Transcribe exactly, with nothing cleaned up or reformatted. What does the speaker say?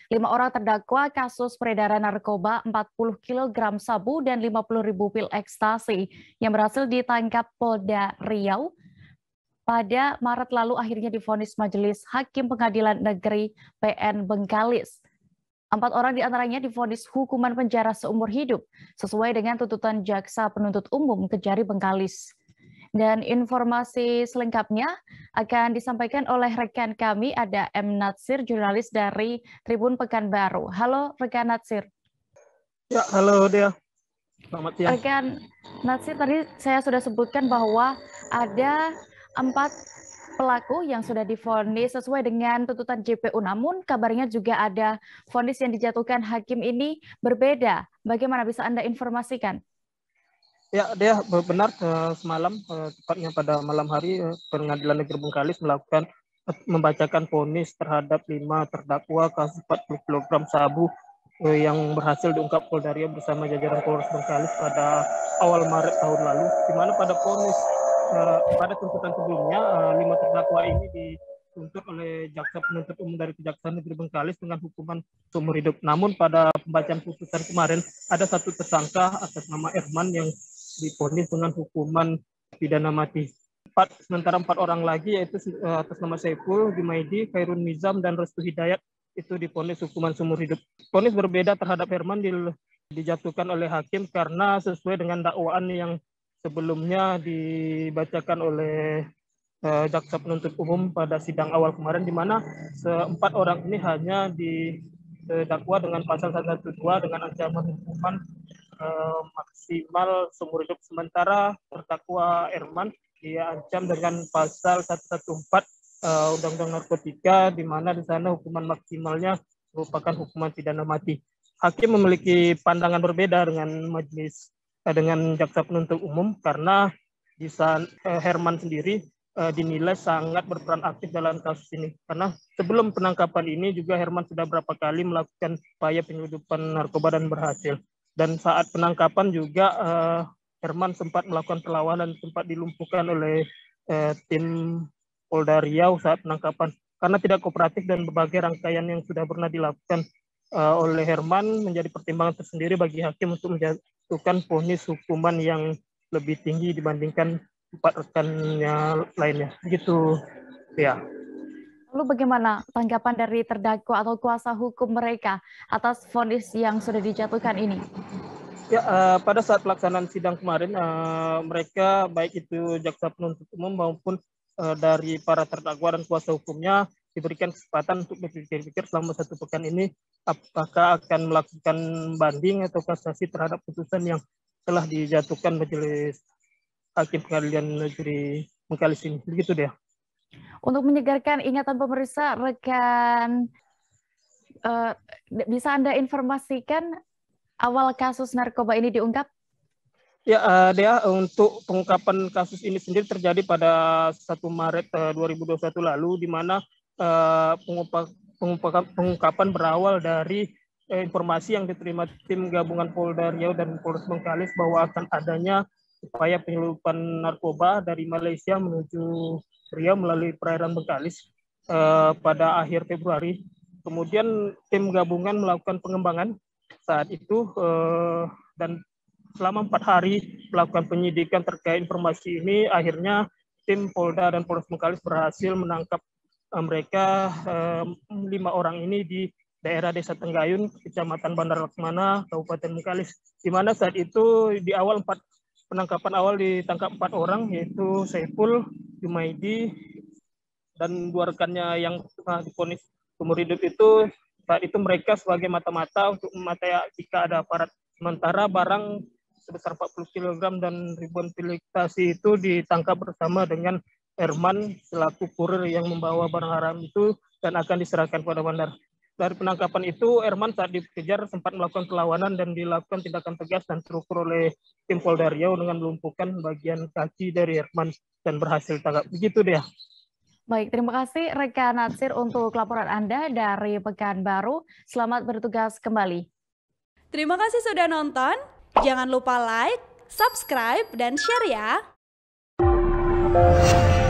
Lima orang terdakwa kasus peredaran narkoba empat puluh kilogram sabu dan lima puluh ribu pil ekstasi yang berhasil ditangkap Polda Riau pada Maret lalu akhirnya divonis Majelis Hakim Pengadilan Negeri P N Bengkalis. Empat orang diantaranya divonis hukuman penjara seumur hidup sesuai dengan tuntutan Jaksa Penuntut Umum Kejari Bengkalis. Dan informasi selengkapnya akan disampaikan oleh rekan kami, ada M. Natsir, jurnalis dari Tribun Pekanbaru. Halo rekan Natsir. Ya, halo Dea. Selamat siang. Rekan Natsir, tadi saya sudah sebutkan bahwa ada empat pelaku yang sudah divonis sesuai dengan tuntutan J P U. Namun kabarnya juga ada vonis yang dijatuhkan hakim ini berbeda. Bagaimana bisa Anda informasikan? Ya, dia benar semalam, tepatnya pada malam hari, Pengadilan Negeri Bengkalis melakukan membacakan vonis terhadap lima terdakwa kasus empat puluh kilogram sabu yang berhasil diungkap Polda Riau bersama jajaran Polres Bengkalis pada awal Maret tahun lalu, di mana pada vonis pada tuntutan sebelumnya lima terdakwa ini dituntut oleh Jaksa Penuntut Umum dari Kejaksaan Negeri Bengkalis dengan hukuman seumur hidup. Namun pada pembacaan putusan kemarin ada satu tersangka atas nama Erman yang divonis dengan hukuman pidana mati. Empat, sementara empat orang lagi yaitu atas nama Saiful, Jumaidi, Khairun Nizam, dan Restu Hidayat itu divonis hukuman seumur hidup. Vonis berbeda terhadap Herman di, dijatuhkan oleh hakim karena sesuai dengan dakwaan yang sebelumnya dibacakan oleh uh, Jaksa Penuntut Umum pada sidang awal kemarin, di mana seempat orang ini hanya didakwa dengan pasal seratus dua belas dengan ancaman hukuman Uh, maksimal seumur hidup, sementara terdakwa Erman dia ancam dengan pasal seratus empat belas uh, Undang-Undang Narkotika, di mana di sana hukuman maksimalnya merupakan hukuman pidana mati. Hakim memiliki pandangan berbeda dengan majelis uh, dengan Jaksa Penuntut Umum karena di sana uh, Herman sendiri uh, dinilai sangat berperan aktif dalam kasus ini, karena sebelum penangkapan ini juga Herman sudah berapa kali melakukan upaya penyeludupan narkoba dan berhasil. Dan saat penangkapan juga uh, Herman sempat melakukan perlawanan, sempat dilumpuhkan oleh uh, tim Polda Riau saat penangkapan karena tidak kooperatif, dan berbagai rangkaian yang sudah pernah dilakukan uh, oleh Herman menjadi pertimbangan tersendiri bagi hakim untuk menjatuhkan vonis hukuman yang lebih tinggi dibandingkan empat rekannya lainnya. Gitu ya. Lalu bagaimana tanggapan dari terdakwa atau kuasa hukum mereka atas vonis yang sudah dijatuhkan ini? Ya, uh, pada saat pelaksanaan sidang kemarin, uh, mereka baik itu Jaksa Penuntut Umum maupun uh, dari para terdakwa dan kuasa hukumnya diberikan kesempatan untuk berpikir-pikir selama satu pekan ini apakah akan melakukan banding atau kasasi terhadap putusan yang telah dijatuhkan Majelis Hakim Pengadilan Negeri Bengkalis ini. Begitu deh. Untuk menyegarkan ingatan pemirsa, rekan uh, bisa Anda informasikan awal kasus narkoba ini diungkap? Ya, uh, Dea, untuk pengungkapan kasus ini sendiri terjadi pada satu Maret uh, dua ribu dua puluh satu lalu, di mana uh, pengungkapan, pengungkapan berawal dari uh, informasi yang diterima tim gabungan Polda Riau dan Polres Bengkalis bahwa akan adanya upaya penyeludupan narkoba dari Malaysia menuju Riau melalui perairan Bengkalis uh, pada akhir Februari. Kemudian tim gabungan melakukan pengembangan saat itu uh, dan selama empat hari melakukan penyidikan terkait informasi ini. Akhirnya tim Polda dan Polres Bengkalis berhasil menangkap uh, mereka uh, lima orang ini di daerah Desa Tenggayun, Kecamatan Bandar Laksmana, Kabupaten Bengkalis, di mana saat itu di awal empat penangkapan awal ditangkap empat orang, yaitu Saiful, Jumaidi, dan dua rekannya yang divonis seumur hidup itu. Saat itu mereka sebagai mata-mata untuk mematai jika ada aparat. Sementara barang sebesar empat puluh kilogram dan ribuan pil ekstasi itu ditangkap bersama dengan Erman selaku kurir yang membawa barang haram itu dan akan diserahkan pada bandar. Dari penangkapan itu, Erman saat dikejar sempat melakukan perlawanan dan dilakukan tindakan tegas dan terukur oleh tim Polda Riau dengan melumpuhkan bagian kaki dari Erman dan berhasil tangkap. Begitu dia. Baik, terima kasih rekan Natsir untuk laporan Anda dari Pekanbaru. Selamat bertugas kembali. Terima kasih sudah nonton. Jangan lupa like, subscribe, dan share ya.